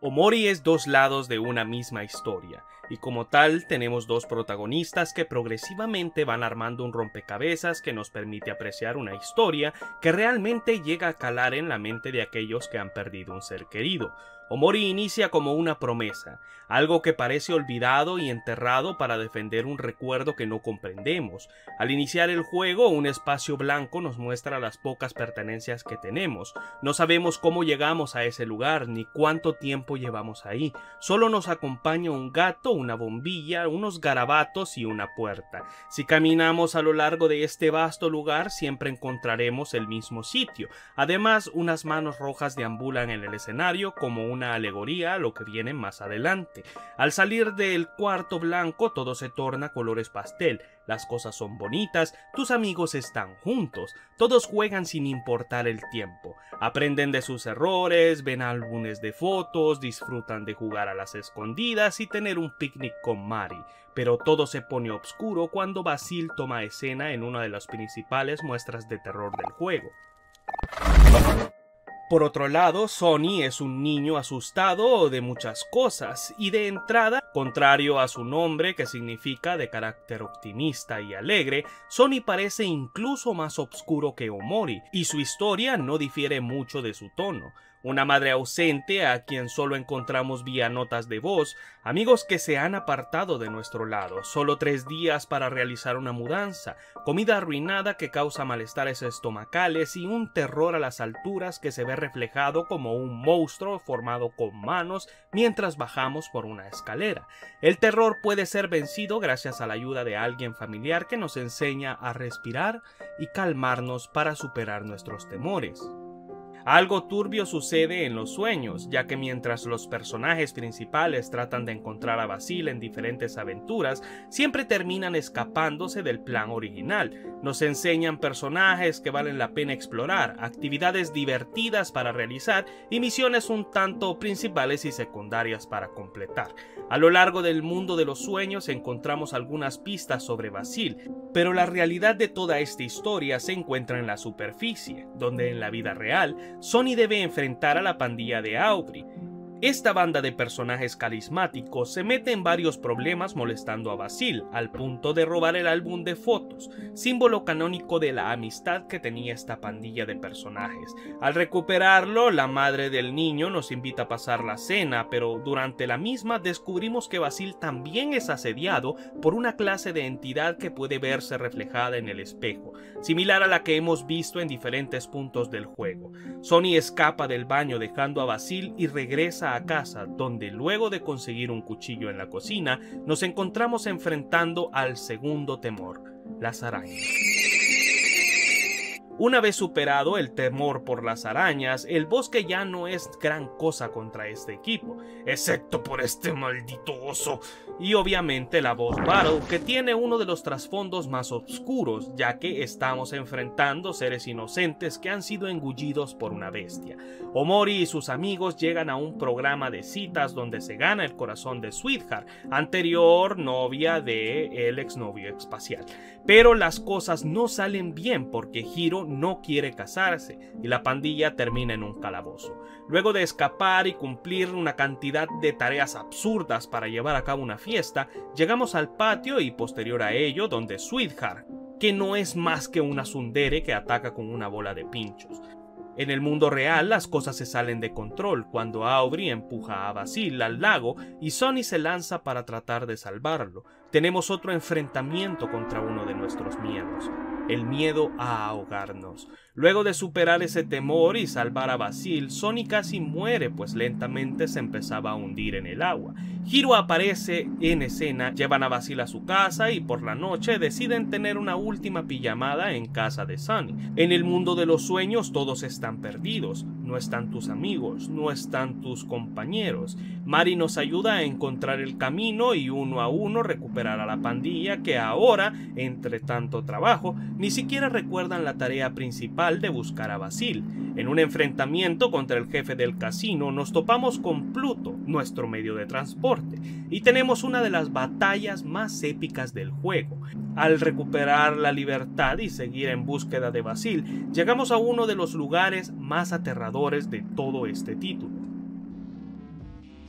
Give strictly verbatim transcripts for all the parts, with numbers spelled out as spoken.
Omori es dos lados de una misma historia, y como tal tenemos dos protagonistas que progresivamente van armando un rompecabezas que nos permite apreciar una historia que realmente llega a calar en la mente de aquellos que han perdido un ser querido. Omori inicia como una promesa, algo que parece olvidado y enterrado para defender un recuerdo que no comprendemos. Al iniciar el juego, un espacio blanco nos muestra las pocas pertenencias que tenemos. No sabemos cómo llegamos a ese lugar, ni cuánto tiempo llevamos ahí. Solo nos acompaña un gato, una bombilla, unos garabatos y una puerta. Si caminamos a lo largo de este vasto lugar, siempre encontraremos el mismo sitio. Además, unas manos rojas deambulan en el escenario como una alegoría a lo que viene más adelante. Al salir del cuarto blanco, todo se torna colores pastel. Las cosas son bonitas, tus amigos están juntos, todos juegan sin importar el tiempo, aprenden de sus errores, ven álbumes de fotos, disfrutan de jugar a las escondidas y tener un picnic con Mari. Pero todo se pone oscuro cuando Basil toma escena en una de las principales muestras de terror del juego. Por otro lado, Sonny es un niño asustado de muchas cosas y de entrada, contrario a su nombre que significa de carácter optimista y alegre, Sonny parece incluso más oscuro que Omori y su historia no difiere mucho de su tono. Una madre ausente a quien solo encontramos vía notas de voz, amigos que se han apartado de nuestro lado, solo tres días para realizar una mudanza, comida arruinada que causa malestares estomacales y un terror a las alturas que se ve reflejado como un monstruo formado con manos mientras bajamos por una escalera. El terror puede ser vencido gracias a la ayuda de alguien familiar que nos enseña a respirar y calmarnos para superar nuestros temores. Algo turbio sucede en los sueños, ya que mientras los personajes principales tratan de encontrar a Basil en diferentes aventuras, siempre terminan escapándose del plan original. Nos enseñan personajes que valen la pena explorar, actividades divertidas para realizar y misiones un tanto principales y secundarias para completar. A lo largo del mundo de los sueños encontramos algunas pistas sobre Basil, pero la realidad de toda esta historia se encuentra en la superficie, donde en la vida real Sonny debe enfrentar a la pandilla de Aubrey. Esta banda de personajes carismáticos se mete en varios problemas molestando a Basil, al punto de robar el álbum de fotos, símbolo canónico de la amistad que tenía esta pandilla de personajes. Al recuperarlo, la madre del niño nos invita a pasar la cena, pero durante la misma descubrimos que Basil también es asediado por una clase de entidad que puede verse reflejada en el espejo, similar a la que hemos visto en diferentes puntos del juego. Sonny escapa del baño dejando a Basil y regresa a casa, donde luego de conseguir un cuchillo en la cocina, nos encontramos enfrentando al segundo temor, las arañas. Una vez superado el temor por las arañas, el bosque ya no es gran cosa contra este equipo, excepto por este maldito oso. Y obviamente la boss battle, que tiene uno de los trasfondos más oscuros, ya que estamos enfrentando seres inocentes que han sido engullidos por una bestia. Omori y sus amigos llegan a un programa de citas donde se gana el corazón de Sweetheart, anterior novia de el exnovio espacial. Pero las cosas no salen bien porque Hiro no quiere casarse y la pandilla termina en un calabozo. Luego de escapar y cumplir una cantidad de tareas absurdas para llevar a cabo una fiesta, llegamos al patio y posterior a ello donde Sweetheart, que no es más que una tsundere que ataca con una bola de pinchos. En el mundo real las cosas se salen de control cuando Aubrey empuja a Basil al lago y Sonny se lanza para tratar de salvarlo. Tenemos otro enfrentamiento contra uno de nuestros miedos, el miedo a ahogarnos. Luego de superar ese temor y salvar a Basil, Sonny casi muere pues lentamente se empezaba a hundir en el agua. Hiro aparece en escena, llevan a Basil a su casa y por la noche deciden tener una última pijamada en casa de Sonny. En el mundo de los sueños todos están perdidos, no están tus amigos, no están tus compañeros. Mari nos ayuda a encontrar el camino y uno a uno recuperar a la pandilla que ahora, entre tanto trabajo, ni siquiera recuerdan la tarea principal de buscar a Basil. En un enfrentamiento contra el jefe del casino nos topamos con Pluto, nuestro medio de transporte, y tenemos una de las batallas más épicas del juego. Al recuperar la libertad y seguir en búsqueda de Basil, llegamos a uno de los lugares más aterradores de todo este título.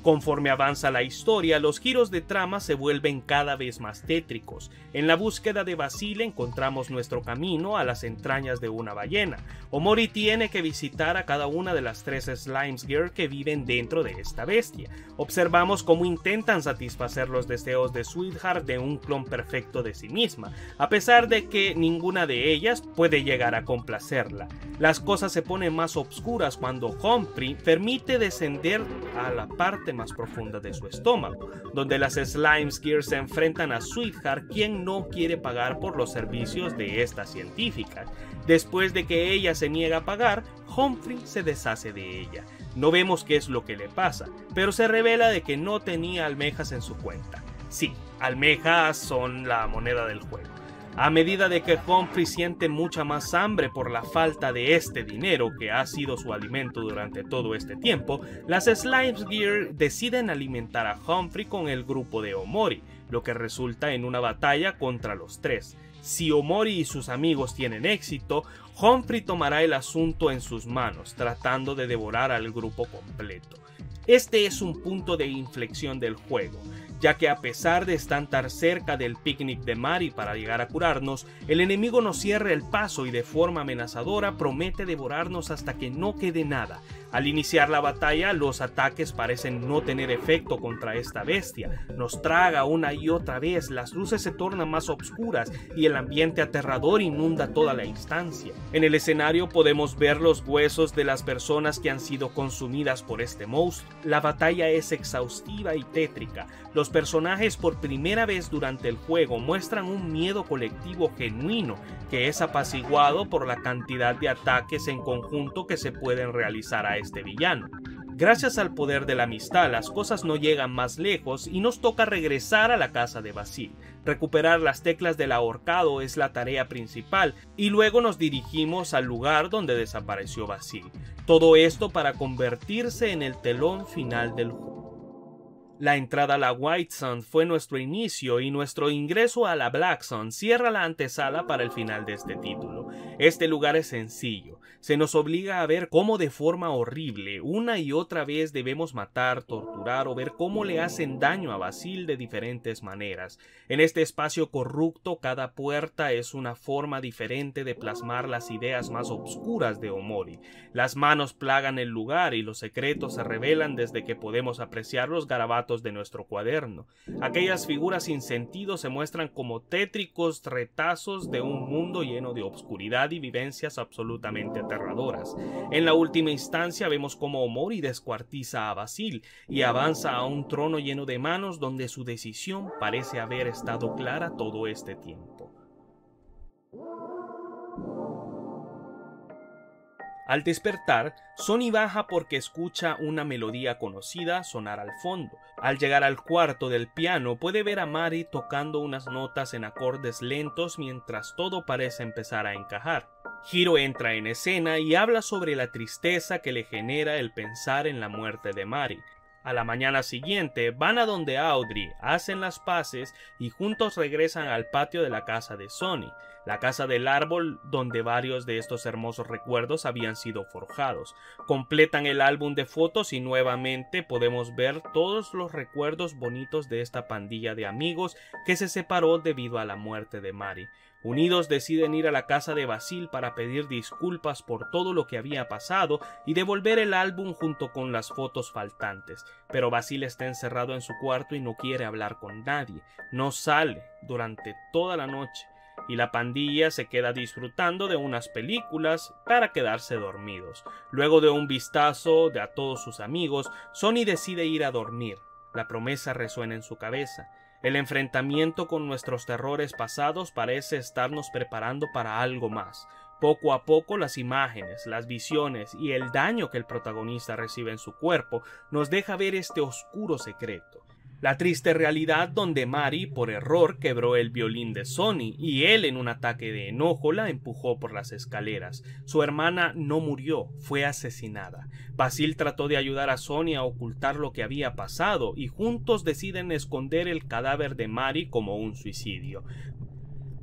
Conforme avanza la historia, los giros de trama se vuelven cada vez más tétricos. En la búsqueda de Basil encontramos nuestro camino a las entrañas de una ballena. Omori tiene que visitar a cada una de las tres Slimesgear que viven dentro de esta bestia. Observamos cómo intentan satisfacer los deseos de Sweetheart de un clon perfecto de sí misma, a pesar de que ninguna de ellas puede llegar a complacerla. Las cosas se ponen más oscuras cuando Humphrey permite descender a la parte más profunda de su estómago, donde las Slimesgear se enfrentan a Sweetheart, quien no quiere pagar por los servicios de esta científica. Después de que ella se niega a pagar, Humphrey se deshace de ella. No vemos qué es lo que le pasa, pero se revela de que no tenía almejas en su cuenta. Sí, almejas son la moneda del juego. A medida de que Humphrey siente mucha más hambre por la falta de este dinero que ha sido su alimento durante todo este tiempo, las Slimesgear deciden alimentar a Humphrey con el grupo de Omori, lo que resulta en una batalla contra los tres. Si Omori y sus amigos tienen éxito, Humphrey tomará el asunto en sus manos, tratando de devorar al grupo completo. Este es un punto de inflexión del juego, ya que a pesar de estar tan cerca del picnic de Mari para llegar a curarnos, el enemigo nos cierra el paso y de forma amenazadora promete devorarnos hasta que no quede nada. Al iniciar la batalla, los ataques parecen no tener efecto contra esta bestia. Nos traga una y otra vez, las luces se tornan más oscuras y el ambiente aterrador inunda toda la instancia. En el escenario podemos ver los huesos de las personas que han sido consumidas por este monstruo. La batalla es exhaustiva y tétrica. Los personajes por primera vez durante el juego muestran un miedo colectivo genuino que es apaciguado por la cantidad de ataques en conjunto que se pueden realizar a este villano. Gracias al poder de la amistad, las cosas no llegan más lejos y nos toca regresar a la casa de Basil. Recuperar las teclas del ahorcado es la tarea principal y luego nos dirigimos al lugar donde desapareció Basil. Todo esto para convertirse en el telón final del juego. La entrada a la White Sun fue nuestro inicio y nuestro ingreso a la Black Sun cierra la antesala para el final de este título. Este lugar es sencillo. Se nos obliga a ver cómo de forma horrible una y otra vez debemos matar, torturar o ver cómo le hacen daño a Basil de diferentes maneras. En este espacio corrupto, cada puerta es una forma diferente de plasmar las ideas más oscuras de Omori. Las manos plagan el lugar y los secretos se revelan desde que podemos apreciar los garabatos de nuestro cuaderno. Aquellas figuras sin sentido se muestran como tétricos retazos de un mundo lleno de obscuridad y vivencias absolutamente aterradoras. En la última instancia vemos cómo Omori descuartiza a Basil y avanza a un trono lleno de manos donde su decisión parece haber estado clara todo este tiempo. Al despertar, Sonny baja porque escucha una melodía conocida sonar al fondo. Al llegar al cuarto del piano puede ver a Mari tocando unas notas en acordes lentos mientras todo parece empezar a encajar. Hiro entra en escena y habla sobre la tristeza que le genera el pensar en la muerte de Mari. A la mañana siguiente van a donde Audrey, hacen las paces y juntos regresan al patio de la casa de Sonny, la casa del árbol donde varios de estos hermosos recuerdos habían sido forjados. Completan el álbum de fotos y nuevamente podemos ver todos los recuerdos bonitos de esta pandilla de amigos que se separó debido a la muerte de Mari. Unidos deciden ir a la casa de Basil para pedir disculpas por todo lo que había pasado y devolver el álbum junto con las fotos faltantes. Pero Basil está encerrado en su cuarto y no quiere hablar con nadie. No sale durante toda la noche y la pandilla se queda disfrutando de unas películas para quedarse dormidos. Luego de un vistazo de a todos sus amigos, Sonny decide ir a dormir. La promesa resuena en su cabeza. El enfrentamiento con nuestros terrores pasados parece estarnos preparando para algo más. Poco a poco las imágenes, las visiones y el daño que el protagonista recibe en su cuerpo nos deja ver este oscuro secreto. La triste realidad donde Mari por error quebró el violín de Sonny y él en un ataque de enojo la empujó por las escaleras. Su hermana no murió, fue asesinada. Basil trató de ayudar a Sonny a ocultar lo que había pasado y juntos deciden esconder el cadáver de Mari como un suicidio.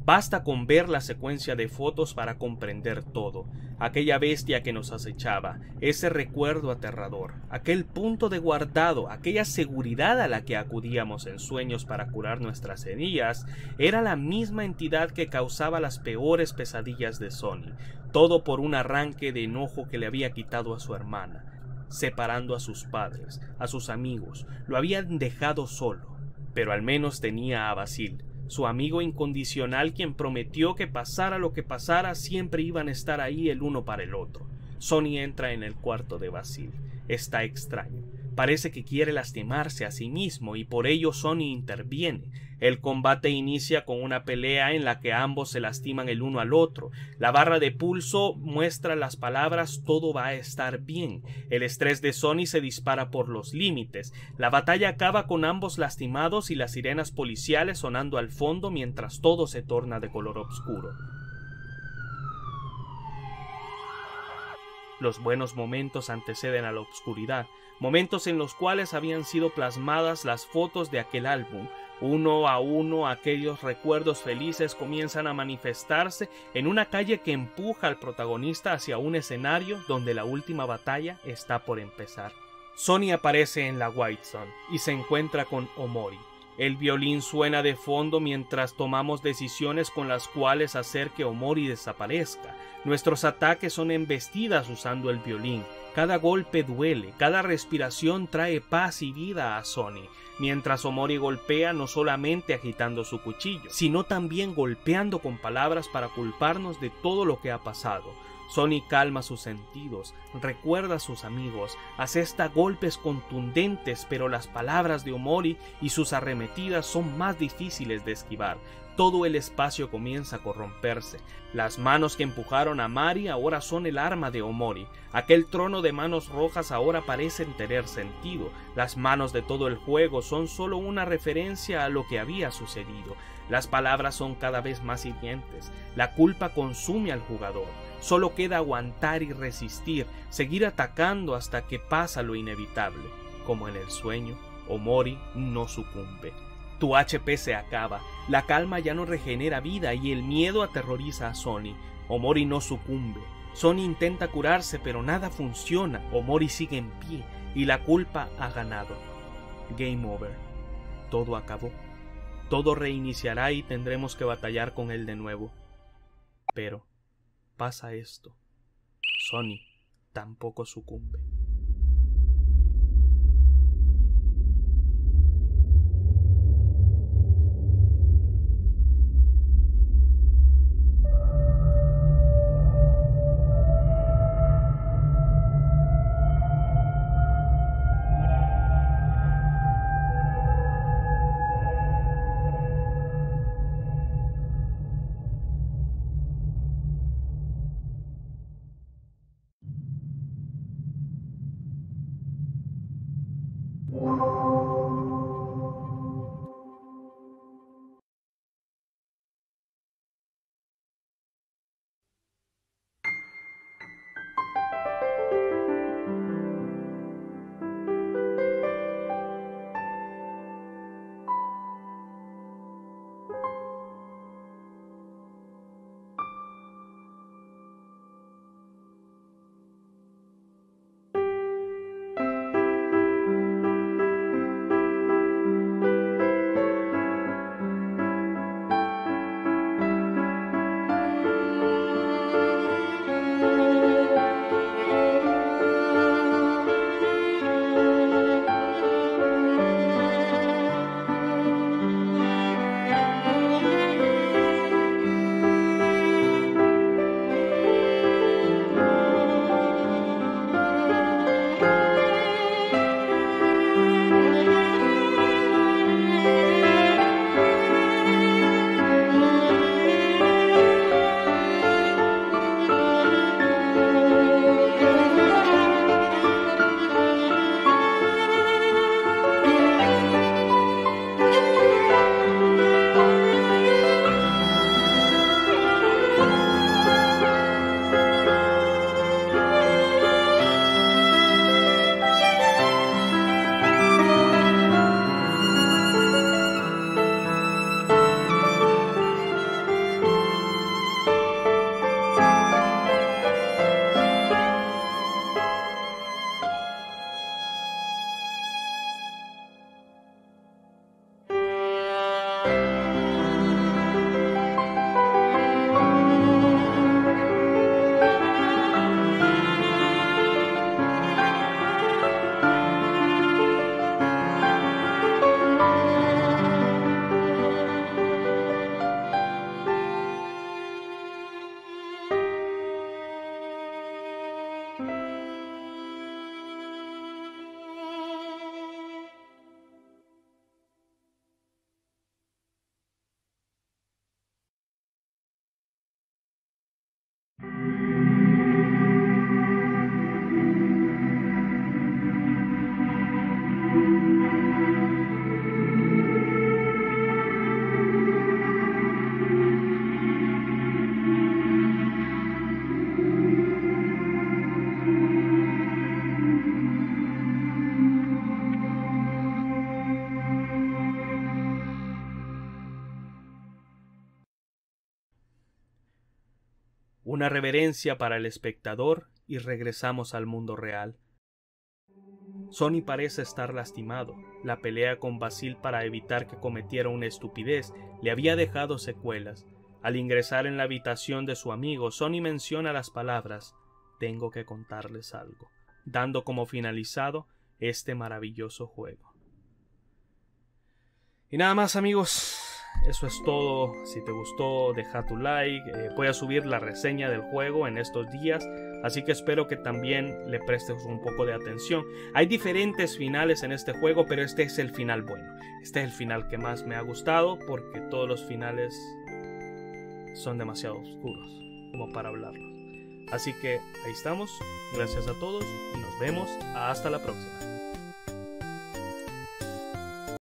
Basta con ver la secuencia de fotos para comprender todo. Aquella bestia que nos acechaba, ese recuerdo aterrador, aquel punto de guardado, aquella seguridad a la que acudíamos en sueños para curar nuestras heridas, era la misma entidad que causaba las peores pesadillas de Sonny, todo por un arranque de enojo que le había quitado a su hermana, separando a sus padres, a sus amigos, lo habían dejado solo, pero al menos tenía a Basil, su amigo incondicional, quien prometió que pasara lo que pasara siempre iban a estar ahí el uno para el otro. Sonny entra en el cuarto de Basil. Está extraño. Parece que quiere lastimarse a sí mismo y por ello Sonny interviene. El combate inicia con una pelea en la que ambos se lastiman el uno al otro. La barra de pulso muestra las palabras "todo va a estar bien". El estrés de Sonny se dispara por los límites. La batalla acaba con ambos lastimados y las sirenas policiales sonando al fondo mientras todo se torna de color oscuro. Los buenos momentos anteceden a la oscuridad, momentos en los cuales habían sido plasmadas las fotos de aquel álbum. Uno a uno aquellos recuerdos felices comienzan a manifestarse en una calle que empuja al protagonista hacia un escenario donde la última batalla está por empezar. Sonny aparece en la White Zone y se encuentra con Omori. El violín suena de fondo mientras tomamos decisiones con las cuales hacer que Omori desaparezca. Nuestros ataques son embestidas usando el violín. Cada golpe duele, cada respiración trae paz y vida a Sonny, mientras Omori golpea no solamente agitando su cuchillo, sino también golpeando con palabras para culparnos de todo lo que ha pasado. Sonny calma sus sentidos, recuerda a sus amigos, asesta golpes contundentes, pero las palabras de Omori y sus arremetidas son más difíciles de esquivar. Todo el espacio comienza a corromperse. Las manos que empujaron a Mari ahora son el arma de Omori. Aquel trono de manos rojas ahora parecen tener sentido. Las manos de todo el juego son solo una referencia a lo que había sucedido. Las palabras son cada vez más hirientes. La culpa consume al jugador. Solo queda aguantar y resistir, seguir atacando hasta que pasa lo inevitable. Como en el sueño, Omori no sucumbe. Tu H P se acaba, la calma ya no regenera vida y el miedo aterroriza a Sonny. Omori no sucumbe. Sonny intenta curarse, pero nada funciona. Omori sigue en pie y la culpa ha ganado. Game over. Todo acabó. Todo reiniciará y tendremos que batallar con él de nuevo. Pero pasa esto. Sonny tampoco sucumbe. Una reverencia para el espectador y regresamos al mundo real. Sonny parece estar lastimado. La pelea con Basil para evitar que cometiera una estupidez le había dejado secuelas. Al ingresar en la habitación de su amigo, Sonny menciona las palabras «Tengo que contarles algo», dando como finalizado este maravilloso juego. Y nada más, amigos. Eso es todo. Si te gustó, deja tu like. Eh, voy a subir la reseña del juego en estos días, así que espero que también le prestes un poco de atención. Hay diferentes finales en este juego, pero este es el final bueno. Este es el final que más me ha gustado, porque todos los finales son demasiado oscuros como para hablarlos. Así que ahí estamos. Gracias a todos y nos vemos hasta la próxima.